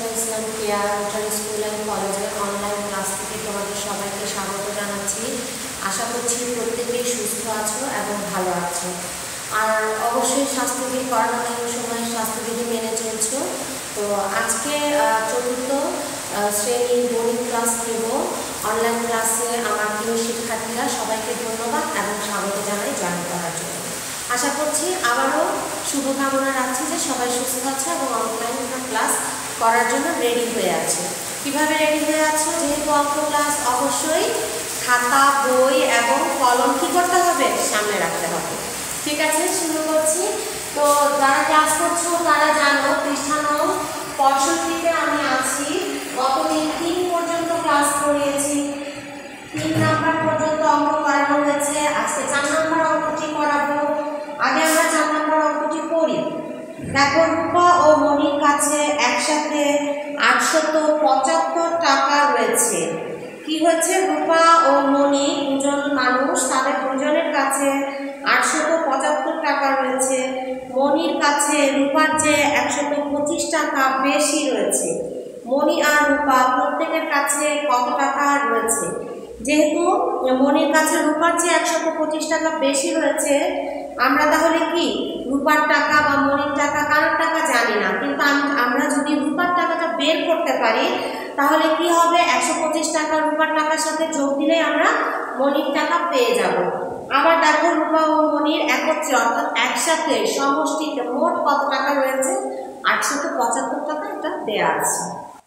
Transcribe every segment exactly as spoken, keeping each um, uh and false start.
Fatema Islam care rotary school and কলেজের online class থেকে তোমাদের সবাইকে স্বাগত জানাচ্ছি। আশা করছি প্রত্যেকেই সুস্থ আছো এবং ভালো আছো। আর অবশ্যই স্বাস্থ্যবিধি করোনাকালীন সময়ে স্বাস্থ্যবিধি মেনে চলছো। তো আজকে চতুর্থ শ্রেণীর গণিত ক্লাস নেব। অনলাইন ক্লাসে আমার প্রিয় শিক্ষার্থীরা সবাইকে ধন্যবাদ এবং স্বাগত জানাই জয়েন করার জন্য। আশা করছি আবারও শুভকামনা রাখছি যে সবাই সুস্থ আছে এবং অনলাইন ক্লাস করার জন্য রেডি হয়ে আছে। কিভাবে রেডি হয়ে আছো? যেহেতু অঙ্ক ক্লাস, অবশ্যই খাতা, বই এবং কলম কী করতে হবে? সামনে রাখতে হবে। ঠিক আছে, শুরু করছি। তো যারা ক্লাস করছো তারা জানো পৃষ্ঠা নং পঁয়ষট্টিতে আমি আছি। গতদিন তিন পর্যন্ত ক্লাস করিয়েছি, তিন নাম্বার পর্যন্ত অঙ্ক করানো হয়েছে। আজকে চার নাম্বার অঙ্কটি করাবো। আগে আমরা চার নাম্বার অঙ্কটি পড়ি। দেখো, রূপা ও মনির কাছে একসাথে আটশত পঁচাত্তর টাকা রয়েছে। কি হচ্ছে? রূপা ও মনি দুজন মানুষ, তাদের দুজনের কাছে আটশত পঁচাত্তর টাকা রয়েছে। মনির কাছে রূপার চেয়ে একশত পঁচিশ টাকা বেশি রয়েছে। মনি আর রূপা প্রত্যেকের কাছে কত টাকা রয়েছে? যেহেতু মনির কাছে রূপার চেয়ে একশত পঁচিশ টাকা বেশি রয়েছে, আমরা তাহলে কি রূপার টাকা বা মনির টাকা কারোর টাকা জানি না, কিন্তু আমরা যদি রূপার টাকাটা বের করতে পারি তাহলে কি হবে? একশো পঁচিশ টাকা রূপার টাকার সাথে যোগ দিলে আমরা মনির টাকা পেয়ে যাব। আবার দেখো, রূপা ও মনির একত্রে অর্থাৎ একসাথে সমষ্টিতে মোট কত টাকা রয়েছে? আটশত পঁচাত্তর টাকা এটা দেয়া আছে।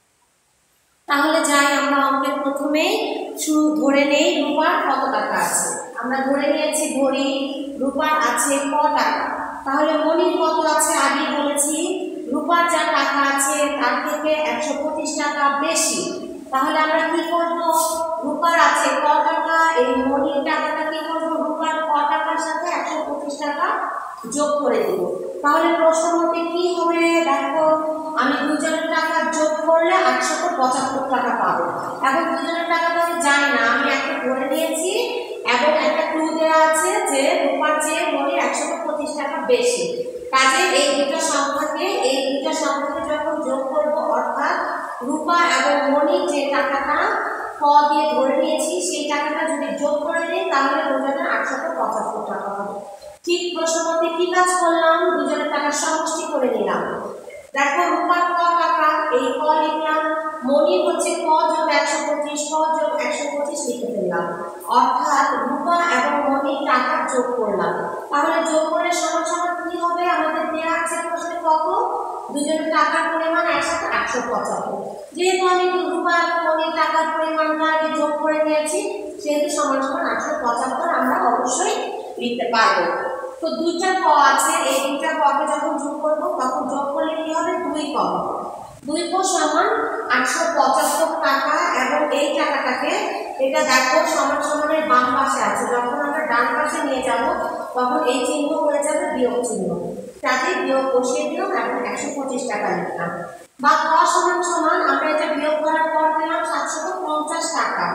তাহলে যাই আমরা অঙ্কের প্রথমেই শুরু ধরে নেই রূপার কত টাকা আছে। আমরা ধরে নিয়েছি ধরি রূপার আছে ক টাকা। তাহলে মনির কত আছে? আগে বলেছি রূপার যা টাকা আছে তার থেকে একশো পঁচিশ টাকা বেশি। তাহলে আমরা কি করব? রূপার আছে ক টাকা, এই মনির টাকাটা কি করব? রূপার ক টাকার সাথে একশো পঁচিশ টাকা যোগ করে দেব। তাহলে প্রশ্ন মতে কি হবে? দেখো, আমি দুজনের টাকা যোগ করলে আটশত পঁচাত্তর টাকা পাবো। এখন দুজনের টাকা তো আমি জানি না, আমি একটা ধরে নিয়েছি এবং একটা ক্লু দেওয়া আছে যে রূপার চেয়ে মনির একশত পঁচিশ টাকা বেশি। কাজে এই দুটো সংখ্যাকে এই দুটো সংখ্যাকে যখন যোগ করব, অর্থাৎ রূপা এবং মনির যে টাকাটা ক দিয়ে ধরে নিয়েছি সেই টাকাটা যদি যোগ করে দিই তাহলে দুজনের আটশত পঁচাত্তর টাকা হবে। ঠিক প্রশ্ন মতে কি কাজ করলাম? দুজনের টাকা সমষ্টি করে নিলাম। দেখো, রূপার ক টাকা, এই ক লিখলাম। মনির হচ্ছে ক যোগ একশো পঁচিশ, ক যোগ একশো পঁচিশ লিখে ফেললাম। অর্থাৎ রূপা এবং মনির টাকা যোগ করলাম। তাহলে যোগ করে সমান সমান কি হবে? আমাদের দেওয়া আছে প্রশ্নে কত? দুজনের টাকার পরিমাণ একসাথে আটশো পঁচাত্তর। যেহেতু আমি রূপা এবং মনির টাকার পরিমাণটা আগে যোগ করে নিয়েছি, সেহেতু সমান সমান আটশো পঁচাত্তর আমরা অবশ্যই লিখতে পারবো। তো দুইটা ক আছে, এই দুইটা ককে যখন যোগ করবো তখন যোগ করলে কি হবে? দুই ক হবে। দুই ক সমান আটশো পঁচাত্তর টাকা। এবং এই টাকাটাকে এটা দেখো সমান সমানের বাম পাশে আছে, যখন আমরা ডান পাশে নিয়ে যাব তখন এই চিহ্ন হয়ে যাবে বিয়োগ চিহ্ন। তাতে বিয়োগ বসিয়ে দিলাম এবং একশো পঁচিশ টাকা লিখলাম। বা ক সমান সমান আমরা এটা বিয়োগ করার পর পেলাম সাতশত পঞ্চাশ টাকা।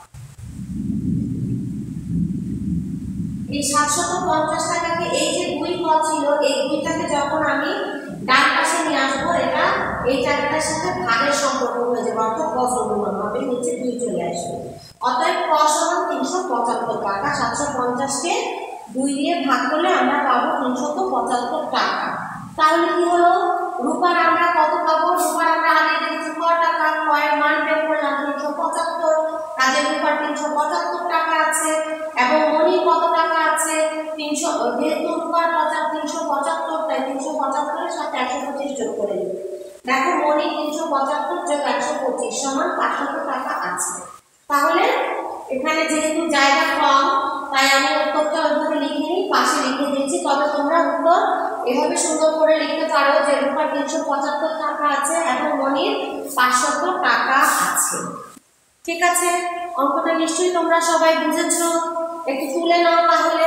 এই সাতশত পঞ্চাশ টাকাকে এই যে দুই ক ছিল এই দুইটাকে যখন আমি ডান পাশে নিয়ে আসবো, এটা এই টাকাটার সাথে ভাগের সম্পর্ক হয়ে যাবে, অর্থাৎ বজ্রগুণন হবে, নিচে দুই চলে আসবে। অতএব ক সমান তিনশো পঁচাত্তর টাকা। সাতশো পঞ্চাশকে দুই দিয়ে ভাগ করলে আমরা পাবো তিনশত পঁচাত্তর টাকা। তাহলে কি হলো? রূপার আমরা কত পাবো? রূপার আমরা আগে দেখেছি ক টাকা, কয়ের মান বের করলাম তিনশো পঁচাত্তর। কাজে রূপার তিনশো পঁচাত্তর টাকা আছে। এবং মনির কত টাকা আছে? তিনশো। যেহেতু রূপার পঁচাত্তর তিনশো পঁচাত্তর, তাই তিনশো পঁচাত্তরের সাথে একশো পঁচিশ যোগ করে দিই। দেখো, মনির তিনশো পঁচাত্তর যোগ একশো পঁচিশ সমান পাঁচশত টাকা আছে। তাহলে এখানে যেহেতু জায়গা কম তাই আমি উত্তরটা ওইভাবে লিখে নিই, পাশে লিখে দিয়েছি। তবে তোমরা উত্তর এভাবে সুন্দর করে লিখতে পারো যে রূপার তিনশো পঁচাত্তর টাকা আছে এবং মনির পাঁচশত টাকা আছে। ঠিক আছে, অঙ্কটা নিশ্চয়ই তোমরা সবাই বুঝেছো। একটু তুলে নাও তাহলে।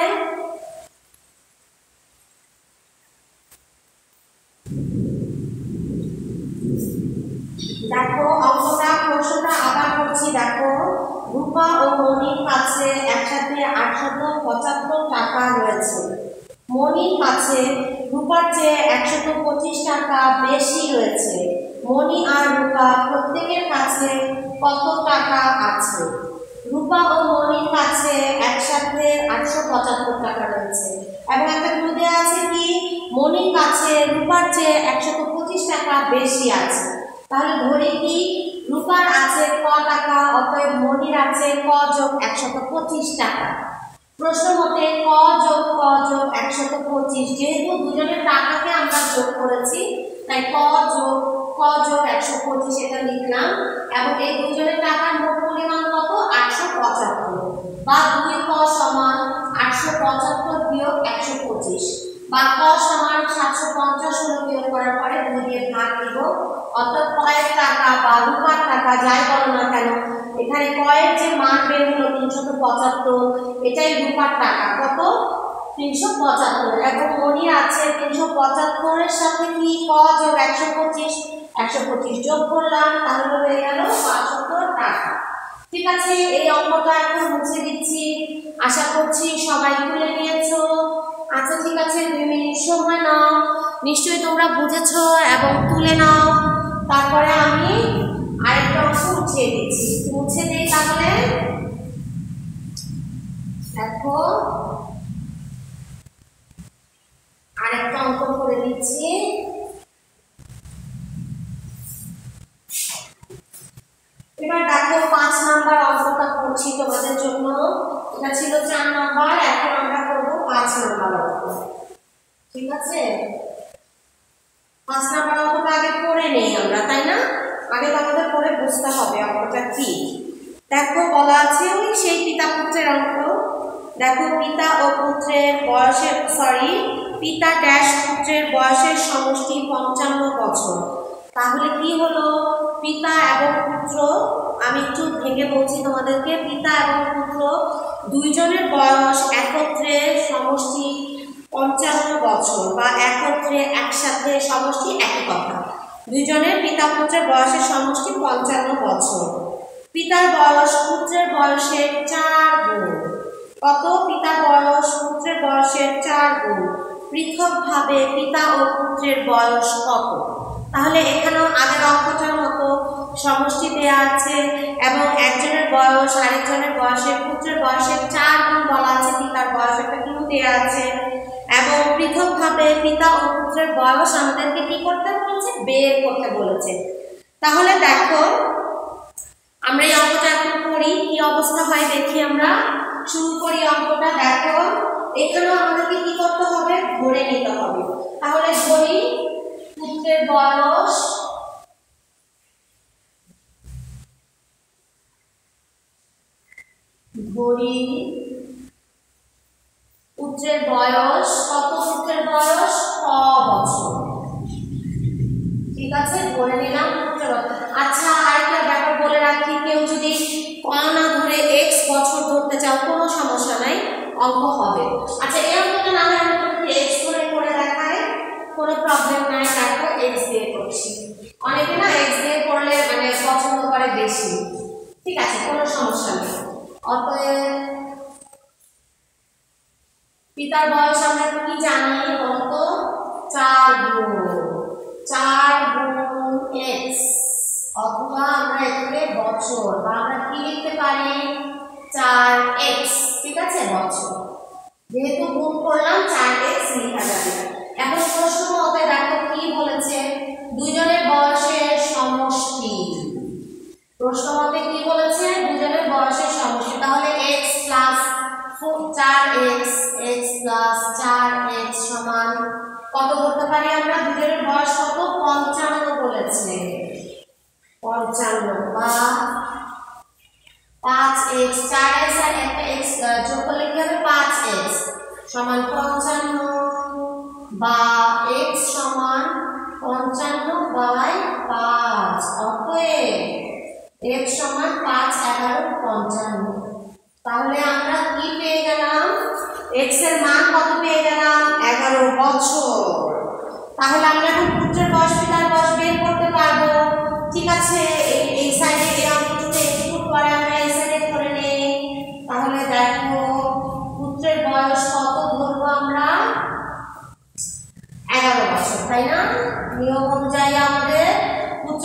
দেখো অঙ্কটা, প্রশ্নটা আবার করছি। দেখো, রূপা ও মনির কাছে একসাথে আটশত পঁচাত্তর টাকা রয়েছে। মনির কাছে রূপার চেয়ে একশত পঁচিশ টাকা বেশি রয়েছে। মণি আর রূপা প্রত্যেকের কাছে কত টাকা আছে? রূপা ও মণির কাছে একসাথে আটশো পঁচাত্তর টাকা রয়েছে এবং একটা ক্লু দেওয়া আছে কি মণির কাছে রূপার চেয়ে একশত পঁচিশ টাকা বেশি আছে। তাহলে ধরি কি রূপার আছে ক টাকা, অতএব মণির আছে ক যোগ একশত পঁচিশ টাকা। প্রশ্ন মতে ক যোগ ক যোগ একশত পঁচিশ, যেহেতু দুজনের টাকাকে আমরা যোগ করেছি তাই ক যোগ ক যোগ একশো পঁচিশ এটা লিখলাম এবং এই দুজনের টাকার মোট পরিমাণ কত? আটশো পঁচাত্তর, বা দুই ক সমান আটশো পঁচাত্তর বিয়োগ একশো পঁচিশ, বা ক সমান সাতশো পঞ্চাশ হলো বিয়োগ করার পরে দুই দিয়ে ভাগ দিব। অর্থাৎ কয়ের টাকা বা রূপার টাকা যাই বলো না কেন, এখানে কয়ের যে মান বের হলো তিনশত পঁচাত্তর, এটাই রূপার টাকা কত? তিনশো পঁচাত্তর। এবং মণির আছে তিনশো পঁচাত্তরের সাথে কি ক যোগ একশো পঁচিশ, একশো পঁচিশ যোগ করলাম তাহলে হয়ে গেল পাঁচশো টাকা। ঠিক আছে, এই অঙ্কটা এখন মুছে দিচ্ছি, আশা করছি সবাই তুলে নিয়েছো। আচ্ছা ঠিক আছে, দুই মিনিট সময় নাও, নিশ্চয়ই তোমরা বুঝেছো এবং তুলে নাও। তারপরে আমি আরেকটা অঙ্ক মুছিয়ে দিচ্ছি, মুছে দিই। তাহলে দেখো আরেকটা অঙ্ক করে দিচ্ছি। এবার দেখো পাঁচ নাম্বার অঙ্কটা করছি তোমাদের জন্য। এটা ছিল চার নাম্বার, এখন আমরা করবো পাঁচ নাম্বার অঙ্ক। ঠিক আছে, পাঁচ নাম্বার অঙ্কটা আগে পড়ে নেই আমরা, তাই না? আগে তো আমাদের পড়ে বুঝতে হবে অঙ্কটা কি। দেখো বলা আছে ওই সেই পিতা পুত্রের অঙ্ক। দেখো পিতা ও পুত্রের বয়সের সরি পিতা ড্যাশ পুত্রের বয়সের সমষ্টি পঞ্চান্ন বছর। তাহলে কি হলো? পিতা এবং পুত্র, আমি একটু ভেঙে বলছি তোমাদেরকে, পিতা এবং পুত্র দুইজনের বয়স একত্রে সমষ্টি পঞ্চান্ন বছর, বা একত্রে একসাথে সমষ্টি একই কথা। দুইজনের পিতা পুত্রের বয়সের সমষ্টি পঞ্চান্ন বছর। পিতার বয়স পুত্রের বয়সের চার গুণ। কত? পিতার বয়স পুত্রের বয়সের চার গুণ। পৃথকভাবে পিতা ও পুত্রের বয়স কত? তাহলে এখানেও আগের অঙ্কটার মতো সমষ্টি দেয়া আছে এবং একজনের বয়স আরেকজনের বয়সের পুত্রের বয়সের চার গুণ বলা আছে, পিতার বয়স একটা কিন্তু দেয়া আছে, এবং পৃথকভাবে পিতা ও পুত্রের বয়স আমাদেরকে কি করতে বলেছে? বের করতে বলেছে। তাহলে দেখো আমরা এই অঙ্কটা এখন করি, কি অবস্থা হয় দেখি। আমরা শুরু করি অঙ্কটা। দেখো এখানেও আমাদেরকে কি করতে হবে? ধরে নিতে হবে। তাহলে ধরি পুত্রের বয়স ধরি পুত্রের বয়স কত? পুত্রের বয়স ক বছর। ঠিক আছে, ধরে নিলাম পুত্রের বয়স। আচ্ছা আরেকটা ব্যাপার বলে রাখি, কেউ যদি ক না ধরে এক্স বছর ধরতে চাও কোনো সমস্যা নাই, অঙ্ক হবে। আচ্ছা এই অঙ্কটা না হয় আমি তোমাকে এক্স ধরে করে দেখাই, কোনো প্রবলেম নাই। দেখো এক্স দিয়ে করছি, অনেকে না এক্স দিয়ে করলে মানে পছন্দ করে বেশি। ঠিক আছে, কোনো সমস্যা নেই। অতএব পিতার বয়স আমরা কি জানি কত? চার গুণ চার গুণ এক্স, অথবা আমরা এখানে বছর, বা আমরা কি লিখতে পারি? চার এক্স। ঠিক আছে, বছর যেহেতু গুণ করলাম চার এক্স লেখা যাবে। এখন প্রশ্ন মতে দেখো কি বলেছে? দুইজনের বয়সের সমষ্টি। প্রশ্ন মতে কি বলেছে? দুজনের বয়সের সমষ্টি। তাহলে এক্স প্লাস চার এক্স, এক্স প্লাস চার এক্স সমান কত করতে পারি আমরা? দুজনের বয়স কত? পঞ্চান্ন বলেছে, পঞ্চান্ন, বা পাঁচ এক্স, চার এক্স আর একটা এক্স যোগ করলে কি হবে? পাঁচ এক্স সমান পঞ্চান্ন, বা এক্স সমান পঞ্চান্ন বাই পাঁচ। অতএব এক্স সমান পাঁচ এগারো পঞ্চান্ন। তাহলে আমরা কি পেয়ে গেলাম? এক্স এর মান কত পেয়ে গেলাম? এগারো বছর। তাহলে আমরা এখন পুত্রের বয়স পিতার বয়স বের করতে পারবো। ঠিক আছে, এই সাইডে এই অঙ্কটিতে একটু পরে আমরা এই সাইডে করে নেই। তাহলে দেখো পুত্রের বয়স কত ধরবো আমরা? এগারো বছর, তাই না? নিয়ম অনুযায়ী আমাদের পুত্র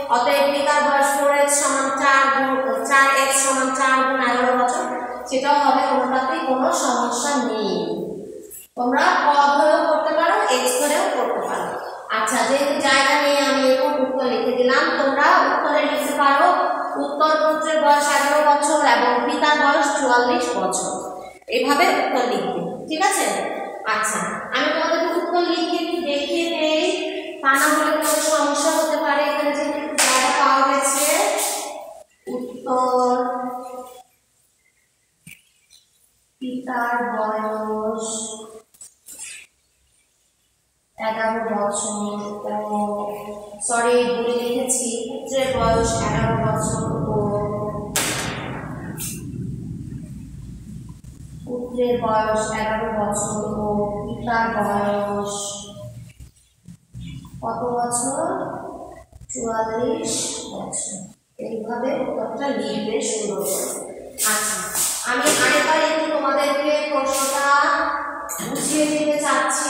অতএব পিতার বয়স ফোর এক্স সমান চার গুণ চার এক্স সমান চার গুণ এগারো বছর, সেটাও হবে, কোনোটাতেই কোনো সমস্যা নেই। তোমরা ক ধরেও করতে পারো, এক্স ধরেও করতে পারো। আচ্ছা, যেহেতু জায়গা নেই আমি এরকম উত্তর লিখে দিলাম। তোমরা উত্তরে লিখতে পারো উত্তর পুত্রের বয়স এগারো বছর এবং পিতার বয়স চুয়াল্লিশ বছর, এইভাবে উত্তর লিখবে, ঠিক আছে? আচ্ছা, আমি তোমাদের উত্তর লিখে একটু দেখিয়ে দেই, তা না হলে তোমাদের সমস্যা হতে পারে। এখানে যেহেতু জায়গা পাওয়া গেছে, উত্তর পিতার বয়স এগারো বছর ও সরি ভুলে লিখেছি, পুত্রের বয়স এগারো বছর ও পুত্রের বয়স এগারো বছর ও পিতার বয়স কত বছর? চুয়াল্লিশ বছর। এইভাবে উত্তরটা লিখবে সুন্দর করে। আচ্ছা, আমি আরেকবার একটু তোমাদেরকে প্রশ্নটা বুঝিয়ে দিতে চাচ্ছি।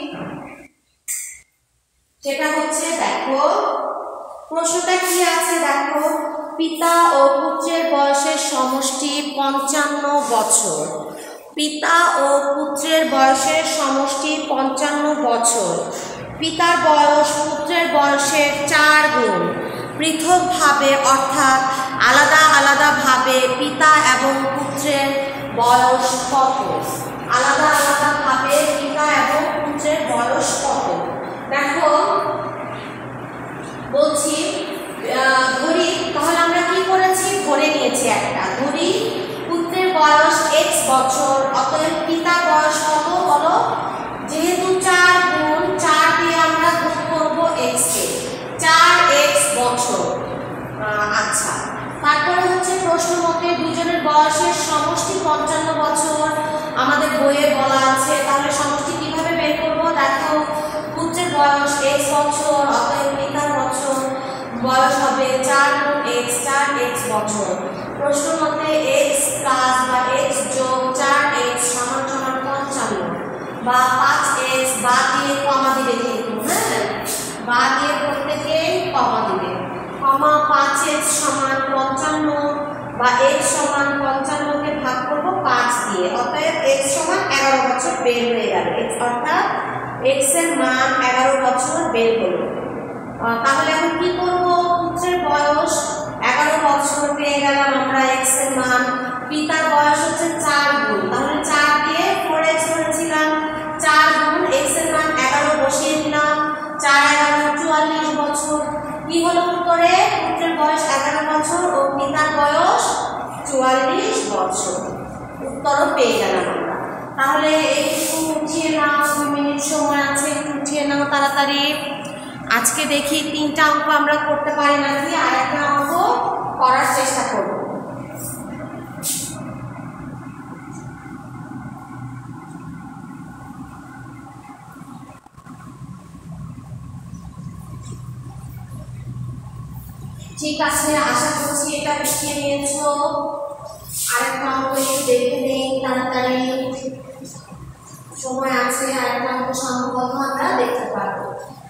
সেটা হচ্ছে, দেখো প্রশ্নটা কি আছে, দেখো পিতা ও পুত্রের বয়সের সমষ্টি পঞ্চান্ন বছর। পিতা ও পুত্রের বয়সের সমষ্টি পঞ্চান্ন বছর। পিতার বয়স পুত্রের বয়সের চার গুণ। পৃথকভাবে অর্থাৎ আলাদা আলাদাভাবে পিতা এবং পুত্রের বয়স কত? আলাদা আলাদাভাবে পিতা এবং পুত্রের বয়স কত? দেখো বলছি, ধরি, তাহলে আমরা কি করেছি, ধরে নিয়েছি একটা, ধরি পুত্রের বয়স এক্স বছর, অতএব পিতার বয়স কত বলো? যেহেতু চার গুণ, চার দিয়ে আমরা গুণ করবো এক্স কে, চার এক্স বছর। আচ্ছা, তারপরে হচ্ছে প্রশ্ন মতে দুজনের বয়সের সমষ্টি পঞ্চান্ন বছর আমাদের বইয়ে বলা আছে, তাহলে সমষ্টি কিভাবে বের করবো? দেখো পুত্রের বয়স এক্স বছর, অতএব পিতার বছর বয়স হবে চার গুণ এক্স, চার এক্স বছর। প্রশ্ন মতে এক্স প্লাস বা এক্স যোগ চার এক্স সমান সমান পঞ্চান্ন, বা পাঁচ এক্স বা দিয়ে কমা দিবে, কিন্তু হ্যাঁ বা দিয়ে প্রত্যেকেই কমা দিবে, কমা পাঁচ এক্স সমান পঞ্চান্ন, বা এক্স সমান পঞ্চান্নকে ভাগ করবো পাঁচ দিয়ে, অতএব এক্স সমান এগারো বছর বের হয়ে গেল, অর্থাৎ এক্স এর মান এগারো বছর বের হলো। তাহলে এখন কি করবো? পুত্রের বয়স এগারো বছর পেয়ে গেলাম আমরা, এক্স এর মান, পিতার বয়স হচ্ছে চার গুণ, তাহলে চার দিয়ে ফোর এক্স ধরেছিলাম, চার গুণ এক্স এর মান এগারো বসিয়ে দিলাম, চার এগারো চুয়াল্লিশ বছর। কি হলো উত্তরে? পুত্রের বয়স এগারো বছর ও পিতার বয়স চুয়াল্লিশ বছর, উত্তরও পেয়ে গেলাম আমরা। তাহলে একটু উঠিয়ে নাও, দুই মিনিট সময় আছে, একটু উঠিয়ে নাও তাড়াতাড়ি। আজকে দেখি তিনটা অঙ্ক আমরা করতে পারি নাকি, আর একটা অঙ্ক করার চেষ্টা করব। ঠিক আছে, আশা করছি এটা শিখে নিয়েছো। আরেকটা অঙ্ক একটু দেখে নেই তাড়াতাড়ি, সময় আছে, আরেকটা অঙ্ক সম্ভবত আমরা দেখতে পারবো।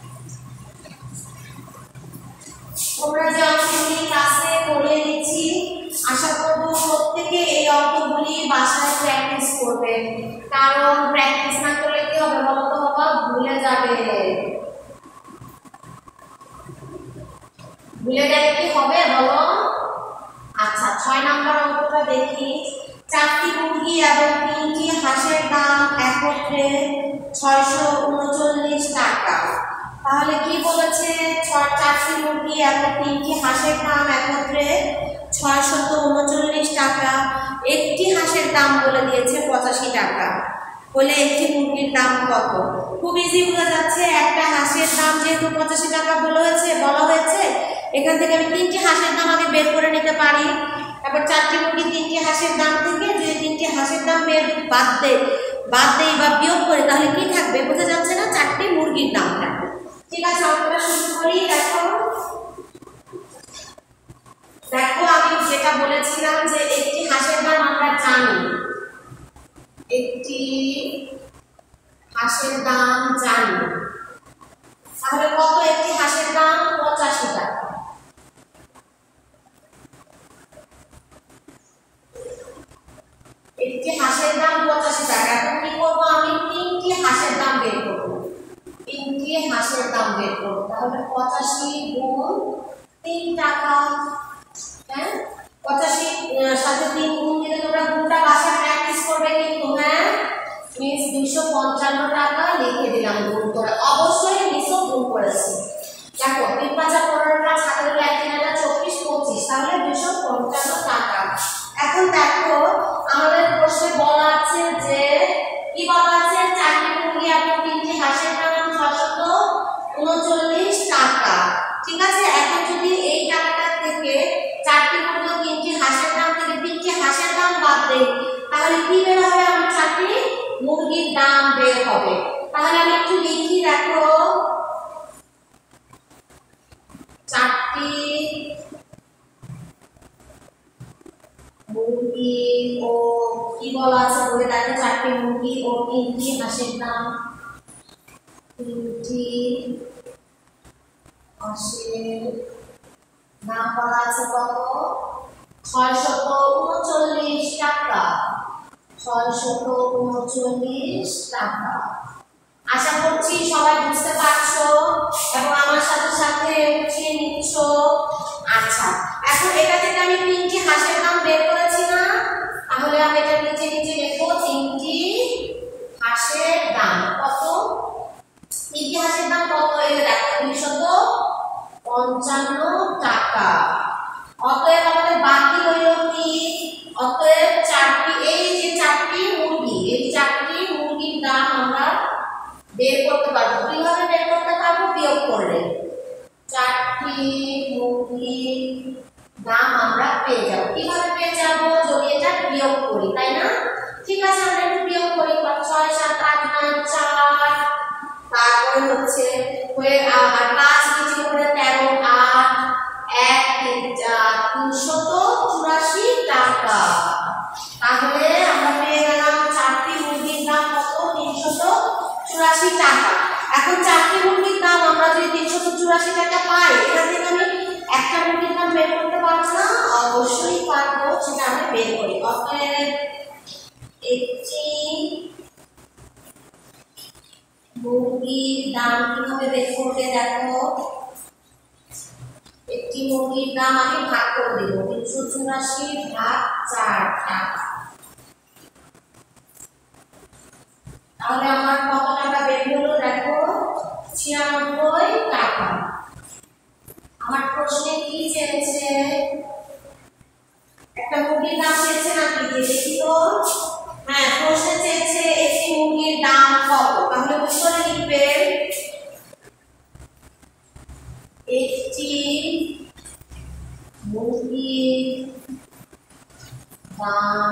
তোমরা যে অঙ্কগুলি ক্লাসে পড়িয়ে দিচ্ছি, আশা করবো প্রত্যেকে এই অঙ্কগুলি বাসায় প্র্যাকটিস করবে, কারণ প্র্যাকটিস না করলে কি হবে বলতো বাবা? ভুলে যাবে। ভুলে গেলে কি হবে বলো? আচ্ছা, ছয় নম্বর অঙ্কটা দেখি। চারটি মুরগি এবং তিনটি হাঁসের দাম একত্রে ছয়শো উনচল্লিশ টাকা। তাহলে কি বলেছে? চারটি মুরগি এবং তিনটি হাঁসের দাম একত্রে ছয়শত উনচল্লিশ টাকা। একটি হাঁসের দাম বলে দিয়েছে পঁচাশি টাকা, বলে একটি মুরগির দাম কত? খুব ইজি বোঝা যাচ্ছে, একটা হাঁসের দাম যেহেতু পঁচাশি টাকা বলা হয়েছে বলা হয়েছে এখান থেকে আমি তিনটি হাঁসের দাম আগে বের করে নিতে পারি। তারপর চারটি মুরগি তিনটি হাঁসের দাম থেকে যদি তিনটি হাঁসের দাম বের বাদ দেয় বাদ দেই বা বিয়োগ করে, তাহলে কি থাকবে বোঝা যাচ্ছে না? চারটি মুরগির দামটা। ঠিক আছে, অঙ্কটা শুরু করি। দেখো দেখো আমি যেটা বলেছিলাম যে একটি হাঁসের দাম আমরা জানি, একটি হাঁসের দাম জানি, তাহলে কত? একটি হাঁসের দাম পঁচাশি টাকা। একটি হাঁসের দাম পঁচাশি টাকা। এখন কি করবো, আমি তিনটি হাঁসের দাম বের করবো, তিনটি হাঁসের দাম বের করবো। তাহলে পঁচাশি গুণ তিন টাকা, হ্যাঁ পঁচাশি সাথে তিন গুণ দিলে তোমরা গুণটা বাসায় প্র্যাকটিস করবে কিন্তু, হ্যাঁ মিস দুইশো পঞ্চান্ন টাকা লিখে দিলাম গুণ করে। অবশ্যই মিসও গুণ করেছি। দেখো তিন পাঁচা পনেরোটা সাথে দিলে এক তিন হাজার চব্বিশ পঁচিশ, তাহলে দুইশো পঞ্চান্ন টাকা। এখন দেখো আমাদের প্রশ্নে বলা আছে যে কি বলা আছে, চারটি মুরগি এবং তিনটি হাঁসের দাম ছয়শত উনচল্লিশ টাকা। ঠিক আছে, এখন যদি এই টাকাটা থেকে চারটি মুরগি ও তিনটি হাঁসের দাম থেকে তিনটি হাঁসের দাম বাদ দেই, তাহলে কি বের হবে, আমার চারটি মুরগির দাম বের হবে। তাহলে আমি একটু লিখি, দেখো চারটি মুরগি ও কি বলা আছে বলে দেখো, চারটি মুরগি ও তিনটি হাঁসের দাম, তিনটি হাঁসের দাম বলা আছে কত, ছয়শত উনচল্লিশ টাকা, ছয়শত উনচল্লিশ টাকা। আশা করছি সবাই বুঝতে পারছো এবং আমার সাথে সাথে উঠিয়ে নিচ্ছ। আচ্ছা, এখন এটা থেকে আমি তিনটি হাঁসের দাম বের করেছি না, তাহলে আমি এটা নিচে নিচে লিখবো তিনটি হাঁসের দাম কত, তিনটি হাঁসের দাম কত, এই দেখো দুইশত পঞ্চান্ন টাকা। অতএব আমাদের বাকি হইল কি, অতএব চারটি, এই যে চারটি মুরগি, এই চারটি মুরগির দাম আমরা বের করতে পারবো। কিভাবে বের করতে পারবো, বিয়োগ করলে চারটি মুরগির দাম আমরা পেয়ে যাব। কিভাবে পেয়ে যাব, যদি এটা বিয়োগ করি, তাই না? ঠিক আছে, আমরা একটু বিয়োগ করি। ছয় সাত আট নয় চার, তারপরে হচ্ছে হয়ে আর পাঁচ নিচে করে তেরো, আট এক তিনশত চুরাশি টাকা। তাহলে আমরা পেয়ে গেলাম চারটি মুরগির দাম কত, তিনশত চুরাশি টাকা। এখন চারটি মুরগির দাম আমরা যদি তিনশত চুরাশি টাকা পাই, এখান থেকে আমি একটা মুরগির দাম বের করতে পারবো না? অবশ্যই পারবো, সেটা আমরা বের করি। অতএব একটি মুরগির দাম কিভাবে বের করবে, দেখো একটি মুরগির দাম আমি ভাগ করে দেবো, তিনশো চুরাশি ভাগ চার টাকা। তাহলে আমার কত টাকা বের হলো, দেখো ছিয়ানব্বই টাকা। আমার প্রশ্নে কি চেয়েছে, একটা মুরগির দাম চেয়েছে নাকি, দেখি তো। হ্যাঁ, প্রশ্নে চেয়েছে একটি মুরগির দাম কত, তাহলে উত্তরে লিখবেন একটি মুরগির দাম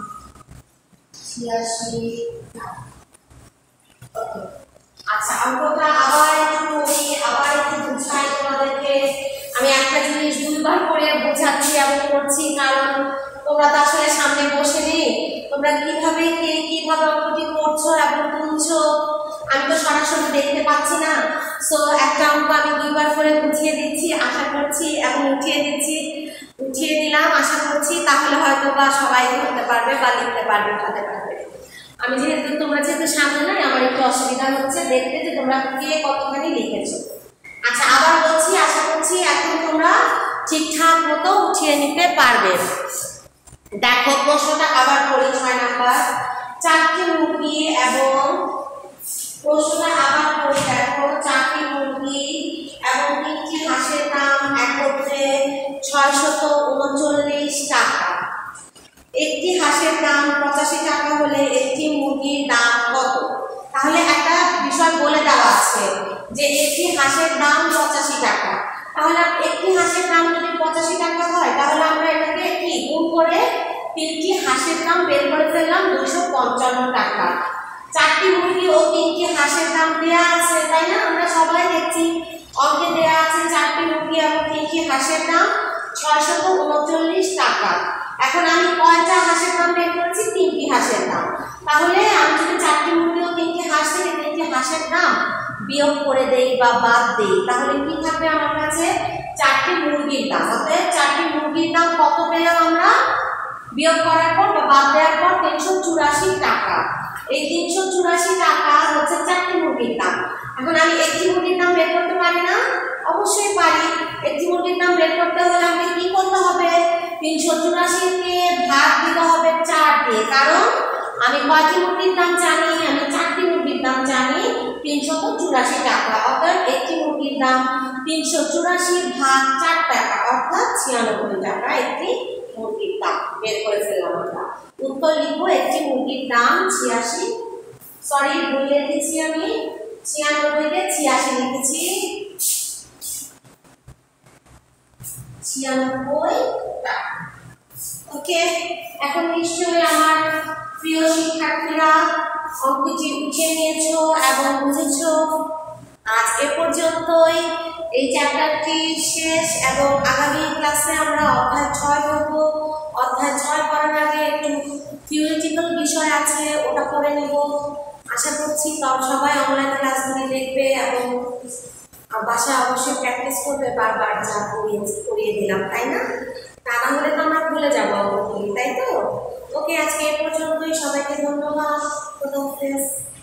ছিয়াশি টাকা। ওকে, আচ্ছা অঙ্কটা আবার একটু করি, আবার একটু বুঝাই তোমাদেরকে। আমি একটা জিনিস দুইবার করে বোঝাচ্ছি এবং করছি, কারণ তোমরা তো আসলে সামনে বসে নেই, তোমরা কিভাবে কে কিভাবে অঙ্কটি করছো এবং তুলছো আমি তো সরাসরি দেখতে পাচ্ছি না। সো একটা অঙ্ক আমি দুইবার করে বুঝিয়ে দিচ্ছি, আশা করছি, এবং উঠিয়ে দিচ্ছি, উঠিয়ে দিলাম আশা করছি, তাহলে হয়তো বা সবাই করতে পারবে বা লিখতে পারবে, উঠাতে পারবে। আমি যেহেতু তোমরা যেহেতু সামনে নাই, আমার একটু অসুবিধা হচ্ছে দেখতে যে তোমরা কে কতখানি লিখেছো। আচ্ছা আবার বলছি, আশা করছি এখন তোমরা ঠিকঠাক মতো উঠিয়ে নিতে পারবে। দেখো প্রশ্নটা আবার করি, ছয় নাম্বার, চারটি মুরগি এবং প্রশ্নটা আবার করি, দেখো চারটি মুরগি এবং তিনটি হাঁসের দাম একত্রে ছয়শত উনচল্লিশ টাকা। একটি হাঁসের দাম পঁচাশি টাকা হলে একটি মুরগির দাম কত? তাহলে একটা বিষয় বলে দেওয়া আছে যে একটি হাঁসের দাম পঁচাশি টাকা, তাহলে একটি হাঁসের দাম যদি পঁচাশি টাকা হয়, তাহলে আমরা এটাকে কি গুণ করে তিনটি হাঁসের দাম বের করে ফেললাম দুইশো পঞ্চান্ন টাকা। চারটি মুরগি ও তিনটি হাঁসের দাম দেওয়া আছে, তাই না? আমরা সবাই দেখছি অঙ্কে দেওয়া আছে চারটি মুরগি এবং তিনটি হাঁসের দাম ছয়শত উনচল্লিশ টাকা। এখন আমি কয়টা হাঁসের দাম বের করেছি? তিনটি হাঁসের দাম। তাহলে আমি যদি চারটি মুরগি ও তিনটি হাঁস থেকে তিনটি হাঁসের দাম বিয়োগ করে দেই বা বাদ দেই, তাহলে কি থাকবে আমার কাছে? চারটি মুরগির দাম। অতএব চারটি মুরগির দাম কত পেলাম আমরা? বিয়োগ করার পর বা বাদ দেওয়ার পর তিনশো চুরাশি টাকা। এই তিনশো চুরাশি টাকা হচ্ছে চারটি মুরগির দাম। এখন আমি একটি মুরগির দাম বের করতে পারি না? অবশ্যই পারি। একটি মুরগির দাম বের করতে হলে আমাকে কি করতে হবে? তিনশো চুরাশি কে ভাগ দিতে হবে চার দিয়ে, কারণ আমি কয়টি মুরগির দাম জানি? আমি চারটি মুরগির দাম জানি তিনশো চুরাশি টাকা। অর্থাৎ একটি মুরগির দাম তিনশো চুরাশি ভাগ চার টাকা, অর্থাৎ ছিয়ানব্বই টাকা একটি মুরগির দাম। বের করে ফেললাম আমরা। উত্তর লিখবো একটি মুরগির দাম ছিয়াশি, সরি ভুল লিখেছি আমি, ছিয়ানব্বই কে ছিয়াশি লিখেছি, ছিয়ানব্বই টাকা। ওকে, এখন নিশ্চয়ই আমার প্রিয় শিক্ষার্থীরা অঙ্কটি বুঝে নিয়েছো এবং বুঝেছো। আজ এ পর্যন্তই, এই চ্যাপ্টারটি শেষ এবং আগামী ক্লাসে আমরা অধ্যায় ছয় করব। অধ্যায় ছয় করার আগে একটু থিওরিটিক্যাল বিষয় আছে, ওটা করে নেব। আশা করছি তাও সবাই অনলাইন ক্লাসগুলি দেখবে এবং বাসায় অবশ্যই প্র্যাকটিস করবে বারবার যা করিয়েছি করিয়ে দিলাম, তাই না? তা না হলে তো আমরা ভুলে যাবো অঙ্কগুলি, তাই তো? ওকে, আজকে এ পর্যন্তই। সবাইকে ধন্যবাদ। খোদা হাফেজ।